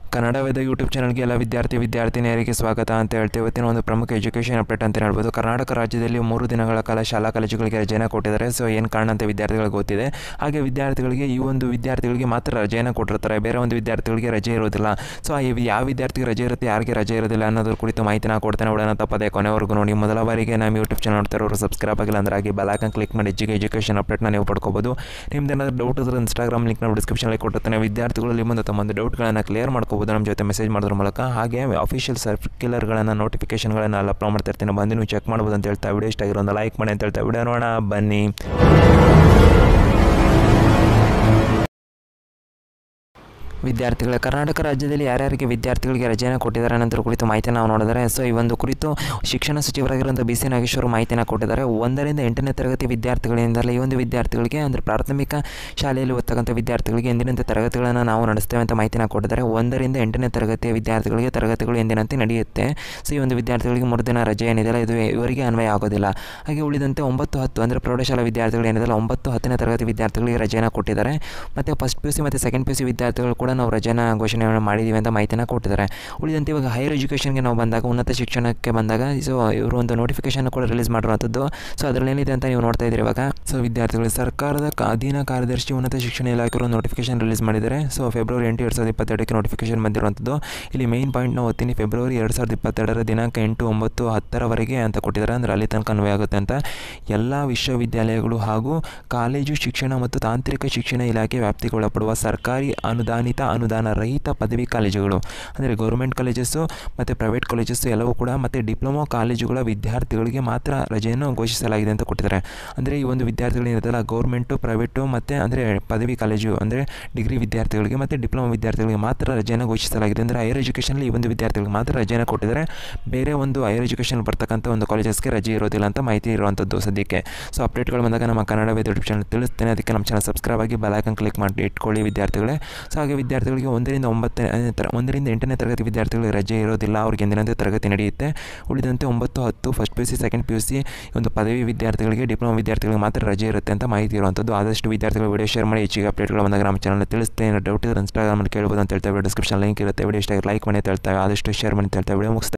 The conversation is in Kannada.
ಕನ್ನಡ ವೇದ ಯೂಟ್ಯೂಬ್ ಚಾನಲ್ಗೆ ಎಲ್ಲ ವಿದ್ಯಾರ್ಥಿನಿಯರಿಗೆ ಸ್ವಾಗತ ಅಂತ ಹೇಳ್ತೀವಿ. ಇವತ್ತಿನ ಒಂದು ಪ್ರಮುಖ ಎಜುಕೇಷನ್ ಅಪ್ಡೇಟ್ ಅಂತ ಹೇಳ್ಬೋದು. ಕರ್ನಾಟಕ ರಾಜ್ಯದಲ್ಲಿ 3 ದಿನಗಳ ಕಾಲ ಶಾಲಾ ಕಾಲೇಜುಗಳಿಗೆ ರಜೆಯನ್ನು ಕೊಟ್ಟಿದ್ದಾರೆ. ಸೊ ಏನು ಕಾರಣ ಅಂತ ವಿದ್ಯಾರ್ಥಿಗಳಿಗೆ ಗೊತ್ತಿದೆ. ಹಾಗೆ ವಿದ್ಯಾರ್ಥಿಗಳಿಗೆ ಮಾತ್ರ ರಜೆಯನ್ನು ಕೊಟ್ಟಿರ್ತಾರೆ, ಬೇರೆ ಒಂದು ವಿದ್ಯಾರ್ಥಿಗಳಿಗೆ ರಜೆ ಇರೋದಿಲ್ಲ. ಸೊ ಯಾವ ವಿದ್ಯಾರ್ಥಿಗೆ ರಜೆ ಇರುತ್ತೆ, ಯಾರಿಗೆ ರಜೆ ಇರೋದಿಲ್ಲ ಅನ್ನೋದ್ರ ಕುರಿತು ಮಾಹಿತಿನ ಕೊಡ್ತೇನೆ. ಒಳ್ಳೆಯ ತಪ್ಪದೆ ಕೊನೆವರೆಗೂ ನೋಡಿ. ಮೊದಲ ಬಾರಿಗೆ ನಮ್ಮ ಯೂಟ್ಯೂಬ್ ಚಾನಲ್ ನೋಡ್ತಾರೋರು ಸಬ್ಸ್ಕ್ರೈಬ್ ಆಗಿಲ್ಲ ಅಂದ್ರೆ ಹಾಗೆ ಬೆಲ್ ಐಕಾನ್ ಕ್ಲಿಕ್ ಮಾಡಿ ಎಜುಕೇಷನ್ ಅಪ್ಡೇಟ್ನ ನೀವು ಪಡ್ಕೋಬೋದು. ನಿಮ್ದೇನಾದರೂ ಡೌಟ್ ಇದ್ರೆ ಇನ್ಸ್ಟಾಗ್ರಾಮ್ ಲಿಂಕ್ ನಾವು ಡಿಸ್ಕ್ರಿಪ್ಷನಲ್ಲಿ ಕೊಟ್ಟಿರ್ತಾನೆ. ವಿದ್ಯಾರ್ಥಿಗಳಲ್ಲಿ ಬಂದು ತಮ್ಮ ಡೌಟ್ಗಳನ್ನು ಕ್ಲಿಯರ್ ಮಾಡ್ಕೋಬೋದು ನಮ್ಮ ಜೊತೆ ಮೆಸೇಜ್ ಮಾಡೋದ್ರ ಮೂಲಕ. ಹಾಗೆ ಅಫಿಷಿಯಲ್ ಸರ್ಕ್ಯುಲರ್ಗಳನ್ನು ನೋಟಿಫಿಕೇಷನ್ಗಳನ್ನು ಎಲ್ಲ ಅಪ್ಲೋಡ್ ಮಾಡ್ತಾ ಇರ್ತೀನಿ, ಬಂದು ನೀವು ಚೆಕ್ ಮಾಡ್ಬೋದು ಅಂತ ಹೇಳ್ತಾ ವಿಡಿಯೋ ಇಷ್ಟ ಆಗಿರೋ ಒಂದು ಲೈಕ್ ಮಾಡಿ ಅಂತ ಹೇಳ್ತಾ ವಿಡಿಯೋ ನೋಡೋಣ ಬನ್ನಿ. ವಿದ್ಯಾರ್ಥಿಗಳ ಕರ್ನಾಟಕ ರಾಜ್ಯದಲ್ಲಿ ಯಾರ್ಯಾರಿಗೆ ವಿದ್ಯಾರ್ಥಿಗಳಿಗೆ ರಜೆಯನ್ನು ಕೊಟ್ಟಿದ್ದಾರೆ ಅನ್ನೋದ್ರ ಕುರಿತು ಮಾಹಿತಿ ನಾವು ನೋಡಿದರೆ, ಸೊ ಈ ಒಂದು ಕುರಿತು ಶಿಕ್ಷಣ ಸಚಿವರಾಗಿರುವಂಥ ಬಿ ಸಿ ನಾಗೇಶ್ವರು ಮಾಹಿತಿಯನ್ನು ಕೊಟ್ಟಿದ್ದಾರೆ. 1ರಿಂದ 8ನೇ ತರಗತಿ ವಿದ್ಯಾರ್ಥಿಗಳಿಂದಲೇ ಈ ಒಂದು ವಿದ್ಯಾರ್ಥಿಗಳಿಗೆ ಅಂದರೆ ಪ್ರಾಥಮಿಕ ಶಾಲೆಯಲ್ಲಿ ಓದ್ತಕ್ಕಂಥ ವಿದ್ಯಾರ್ಥಿಗಳಿಗೆ ಎಂದಿನಂತೆ ತರಗತಿಗಳನ್ನು ನಾವು ನಡೆಸ್ತೇವೆ ಅಂತ ಮಾಹಿತಿನ ಕೊಟ್ಟಿದ್ದಾರೆ. 1ರಿಂದ 8ನೇ ತರಗತಿಯ ವಿದ್ಯಾರ್ಥಿಗಳಿಗೆ ತರಗತಿಗಳು ಎಂದಿನಂತೆ ನಡೆಯುತ್ತೆ. ಸೊ ಈ ಒಂದು ವಿದ್ಯಾರ್ಥಿಗಳಿಗೆ 3 ದಿನ ರಜೆ ಏನಿದೆಯಲ್ಲ ಇದು ಇವರಿಗೆ ಅನ್ವಯ ಆಗೋದಿಲ್ಲ. ಹಾಗೆ ಉಳಿದಂತೆ 9, 10 ಅಂದರೆ ಪ್ರೌಢಶಾಲಾ ವಿದ್ಯಾರ್ಥಿಗಳು ಏನಿದೆಯಲ್ಲ 9, 10ನೇ ತರಗತಿ ವಿದ್ಯಾರ್ಥಿಗಳಿಗೆ ರಜೆಯನ್ನು ಕೊಟ್ಟಿದ್ದಾರೆ. ಮತ್ತು ಫಸ್ಟ್ PUC ಮತ್ತು ಸೆಕೆಂಡ್ PUC ವಿದ್ಯಾರ್ಥಿಗಳು ಕೂಡ ನಾವು ರಜೆನ ಘೋಷಣೆ ಮಾಡಿದ್ದೀವಿ ಅಂತ ಮಾಹಿತಿನ ಕೊಟ್ಟಿದ್ದಾರೆ. ಉಳಿದಂತೆ ಇವಾಗ ಹೈಯರ್ ಎಜುಕೇಷನ್ಗೆ ನಾವು ಬಂದಾಗ, ಉನ್ನತ ಶಿಕ್ಷಣಕ್ಕೆ ಬಂದಾಗ, ಸೊ ಇವರು ಒಂದು ನೋಟಿಫಿಕೇಶನ್ ಕೂಡ ರಿಲೀಸ್ ಮಾಡಿರುವಂಥದ್ದು. ಸೊ ಅದರಲ್ಲಿ ಏನಿದೆ ಅಂತ ನೀವು ನೋಡ್ತಾ ಇದ್ದೀರಿ ಇವಾಗ. ಸೊ ವಿದ್ಯಾರ್ಥಿಗಳು ಸರ್ಕಾರದ ಅಧೀನ ಕಾರ್ಯದರ್ಶಿ ಉನ್ನತ ಶಿಕ್ಷಣ ಇಲಾಖೆಯವರು ನೋಟಿಫಿಕೇಶನ್ ರಿಲೀಸ್ ಮಾಡಿದ್ದಾರೆ. ಸೊ ಫೆಬ್ರವರಿ 8, 2022ಕ್ಕೆ ನೋಟಿಫಿಕೇಶನ್ ಬಂದಿರುವಂಥದ್ದು. ಇಲ್ಲಿ ಮೇನ್ ಪಾಯಿಂಟ್ನ ಓದ್ತೀನಿ. ಫೆಬ್ರವರಿ 2022 ದಿನಾಂಕ 8, 9, 10ರವರೆಗೆ ಅಂತ ಕೊಟ್ಟಿದ್ದಾರೆ. ಅಂದರೆ ಅಲ್ಲಿ ತನಕ ಅನ್ವಯ ಆಗುತ್ತೆ ಅಂತ. ಎಲ್ಲ ವಿಶ್ವವಿದ್ಯಾಲಯಗಳು ಹಾಗೂ ಕಾಲೇಜು ಶಿಕ್ಷಣ ಮತ್ತು ತಾಂತ್ರಿಕ ಶಿಕ್ಷಣ ಇಲಾಖೆ ವ್ಯಾಪ್ತಿಗೊಳಪಡುವ ಸರ್ಕಾರಿ ಅನುದಾನ ರಹಿತ ಪದವಿ ಕಾಲೇಜುಗಳು ಅಂದರೆ ಗೌರ್ಮೆಂಟ್ ಕಾಲೇಜಸ್ಸು ಮತ್ತು ಪ್ರೈವೇಟ್ ಕಾಲೇಜಸ್ಸು ಎಲ್ಲವೂ ಕೂಡ ಮತ್ತು ಡಿಪ್ಲೊಮಾ ಕಾಲೇಜುಗಳ ವಿದ್ಯಾರ್ಥಿಗಳಿಗೆ ಮಾತ್ರ ರಜೆಯನ್ನು ಘೋಷಿಸಲಾಗಿದೆ ಅಂತ ಕೊಟ್ಟಿದ್ದಾರೆ. ಅಂದರೆ ಈ ಒಂದು ವಿದ್ಯಾರ್ಥಿಗಳು ಏನಿರುತ್ತಲ್ಲ ಗೌರ್ಮೆಂಟು, ಪ್ರೈವೇಟು ಮತ್ತು ಅಂದರೆ ಪದವಿ ಕಾಲೇಜು ಅಂದರೆ ಡಿಗ್ರಿ ವಿದ್ಯಾರ್ಥಿಗಳಿಗೆ ಮತ್ತು ಡಿಪ್ಲೊಮಾ ವಿದ್ಯಾರ್ಥಿಗಳಿಗೆ ಮಾತ್ರ ರಜೆಯನ್ನು ಘೋಷಿಸಲಾಗಿದೆ. ಅಂದರೆ ಹೈಯರ್ ಎಜುಕೇಷನಲ್ಲಿ ಈ ಒಂದು ವಿದ್ಯಾರ್ಥಿಗಳಿಗೆ ಮಾತ್ರ ರಜೆಯನ್ನು ಕೊಟ್ಟಿದ್ದಾರೆ. ಬೇರೆ ಒಂದು ಹೈಯರ್ ಎಜುಕೇಷನ್ ಬರ್ತಕ್ಕಂಥ ಒಂದು ಕಾಲೇಜಸ್ಗೆ ರಜೆ ಇರೋದಿಲ್ಲ ಅಂತ ಮಾಹಿತಿ ಇರುವಂಥದ್ದು ಸದ್ಯಕ್ಕೆ. ಸೊ ಅಪ್ಡೇಟ್ಗಳು ಬಂದಾಗ ನಮ್ಮ ಕನ್ನಡ ವೇದ ಯೂಟ್ಯೂಬ್ ಚಾನಲ್ ತಿಳಿಸ್ತೇನೆ. ಅದಕ್ಕೆ ನಮ್ಮ ಚಾನಲ್ ಸಬ್ಸ್ಕ್ರೈಬ್ ಆಗಿ ಬೆಲ್ ಐಕಾನ್ ಕ್ಲಿಕ್ ಮಾಡಿ ಇಟ್ಕೊಳ್ಳಿ ವಿದ್ಯಾರ್ಥಿಗಳೇ. ಸೊ ಹಾಗೆ ವಿದ್ಯಾರ್ಥಿಗಳಿಗೆ 1ರಿಂದ 8ನೇ ತರಗತಿ ವಿದ್ಯಾರ್ಥಿಗಳಿಗೆ ರಜೆ ಇರೋದಿಲ್ಲ, ಅವ್ರಿಗೆ ಎಂದಿನಂತೆ ತರಗತಿ ನಡೆಯುತ್ತೆ. ಉಳಿದಂತೆ 9, 10 ಫಸ್ಟ್ PUC, ಸೆಕೆಂಡ್ PUC ಒಂದು ಪದವಿ ವಿದ್ಯಾರ್ಥಿಗಳಿಗೆ, ಡಿಪ್ಲೊಮಾ ವಿದ್ಯಾರ್ಥಿಗಳಿಗೆ ಮಾತ್ರ ರಜೆ ಇರುತ್ತೆ ಅಂತ ಮಾಹಿತಿ ಇರುವಂಥದ್ದು. ಆದಷ್ಟು ವಿದ್ಯಾರ್ಥಿಗಳು ವಿಡಿಯೋ ಶೇರ್ ಮಾಡಿ. ಹೆಚ್ಚಿಗೆ ಅಪ್ಡೇಟ್ಗಳು ಬಂದಾಗ ನಮ್ಮ ಚಾನಲ್ ತಿಳಿಸ್ತೇನೆ. ಡೌಟ್ ಇದ್ರೆ ಇನ್ಸ್ಟಾಗ್ರಾಮಲ್ಲಿ ಕೇಳ್ಬೋದು ಅಂತ ಹೇಳ್ತೇವೆ. ಡಿಸ್ಕ್ರಿಪ್ಷನ್ ಲಿಂಕ್ ಇರುತ್ತೆ. ವಿಡಿಯೋ ಇಷ್ಟ ಲೈಕ್ ಮಾಡಿ ಅಂತ ಹೇಳ್ತೇವೆ. ಆದಷ್ಟು ಶೇರ್ ಮಾಡಿ ಅಂತ ಹೇಳ್ತೇವೆ. ವಿಡಿಯೋ ಮುಗಿಸ್ತೇವೆ.